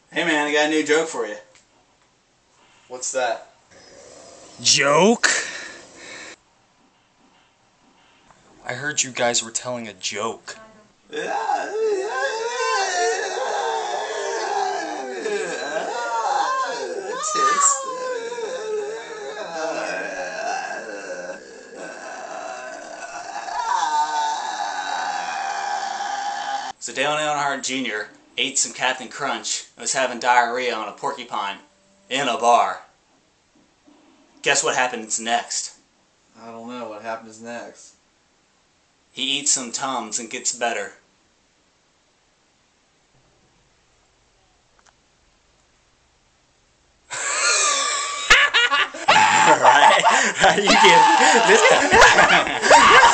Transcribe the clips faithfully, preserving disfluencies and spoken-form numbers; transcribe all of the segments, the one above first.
Hey man, I got a new joke for you. What's that? Joke? I heard you guys were telling a joke. So Dale Earnhardt Junior ate some Captain Crunch and was having diarrhea on a porcupine in a bar. Guess what happens next? I don't know. What happens next? He eats some Tums and gets better. Right? Right? You get this.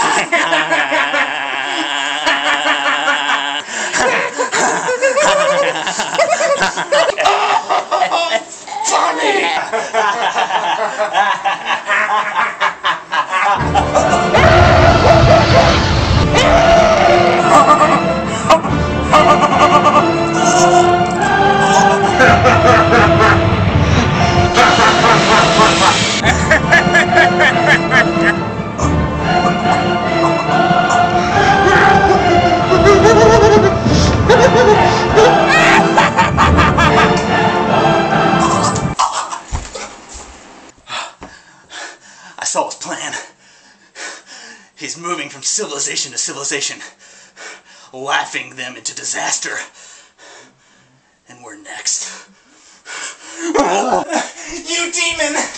I saw his plan. He's moving from civilization to civilization, laughing them into disaster. And we're next. You demon!